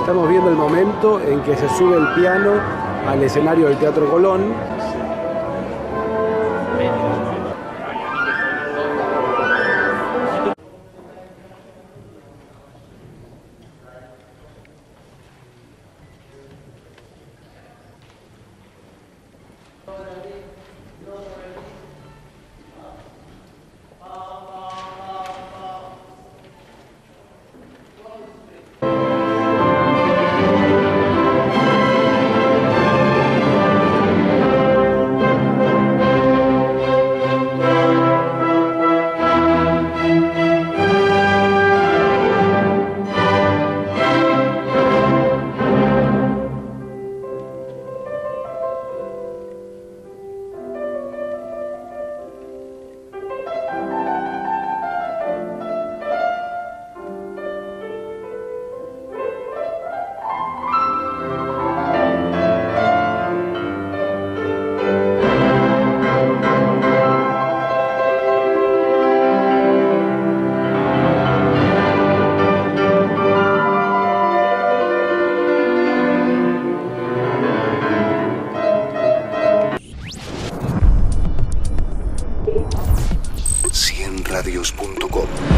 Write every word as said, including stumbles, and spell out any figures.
Estamos viendo el momento en que se sube el piano al escenario del Teatro Colón. cien radios punto com